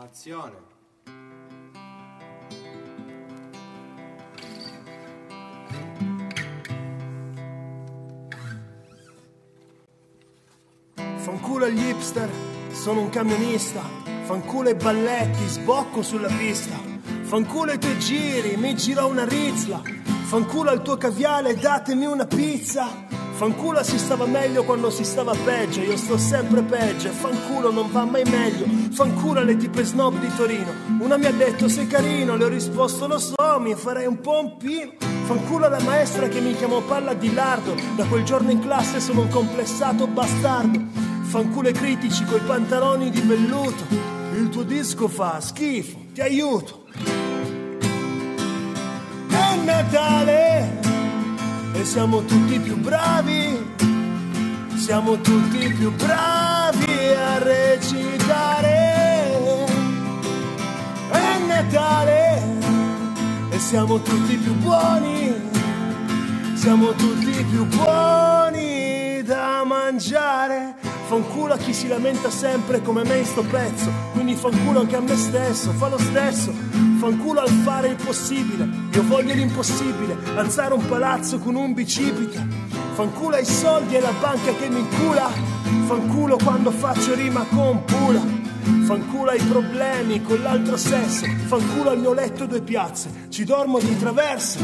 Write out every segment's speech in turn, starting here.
Azione. Fanculo agli hipster, sono un camionista. Fanculo ai balletti, sbocco sulla pista. Fanculo ai tuoi giri, mi girò una rizla. Fanculo al tuo caviale, datemi una pizza. Fanculo si stava meglio quando si stava peggio. Io sto sempre peggio e fanculo non va mai meglio. Fanculo alle tipe snob di Torino. Una mi ha detto sei carino, le ho risposto lo so, mi farei un pompino. Fanculo alla maestra che mi chiamò palla di lardo. Da quel giorno in classe sono un complessato bastardo. Fanculo ai critici coi pantaloni di velluto. Il tuo disco fa schifo, ti aiuto. È Natale e siamo tutti più bravi. Siamo tutti più bravi a recitare. È Natale e siamo tutti più buoni. Siamo tutti più buoni da mangiare. Fanculo a chi si lamenta sempre come me in sto pezzo. Quindi fanculo anche a me stesso, fa lo stesso. Fanculo al fare il possibile. Io voglio l'impossibile, alzare un palazzo con un bicipite. Fanculo ai soldi e la banca che mi incula. Fanculo quando faccio rima con pula. Fanculo ai problemi con l'altro sesso. Fanculo al mio letto due piazze, ci dormo di traverse.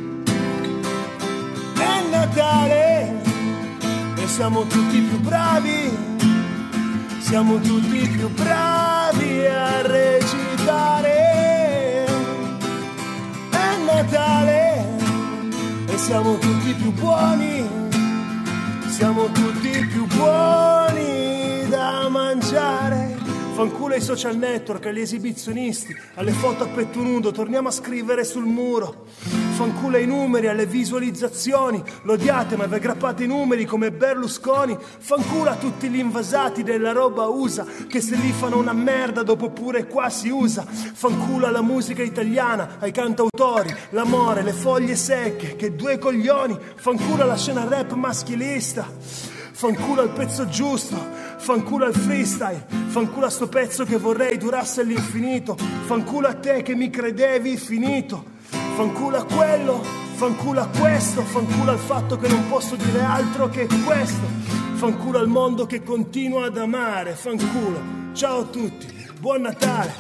È Natale e siamo tutti più bravi. Siamo tutti più bravi a recitare. È Natale e siamo tutti più buoni. Siamo tutti più buoni da mangiare. Fanculo ai social network, agli esibizionisti, alle foto a petto nudo, torniamo a scrivere sul muro. Fanculo ai numeri, alle visualizzazioni, lo odiate ma vi aggrappate i numeri come Berlusconi. Fanculo a tutti gli invasati della roba USA, che se li fanno una merda dopo pure qua si usa. Fanculo alla musica italiana, ai cantautori, l'amore, le foglie secche, che due coglioni. Fanculo alla scena rap maschilista. Fanculo al pezzo giusto, fanculo al freestyle, fanculo a sto pezzo che vorrei durasse all'infinito, fanculo a te che mi credevi finito, fanculo a quello, fanculo a questo, fanculo al fatto che non posso dire altro che questo, fanculo al mondo che continua ad amare, fanculo, ciao a tutti, buon Natale.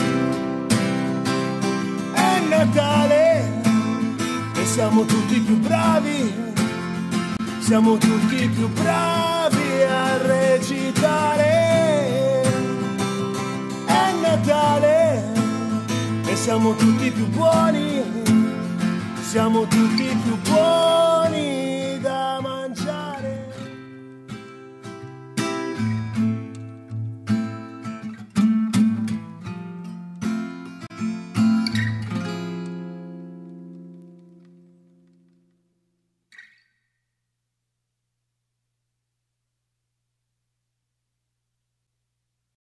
È Natale e siamo tutti più bravi. Siamo tutti più bravi a recitare. È Natale e siamo tutti più buoni. Siamo tutti più buoni.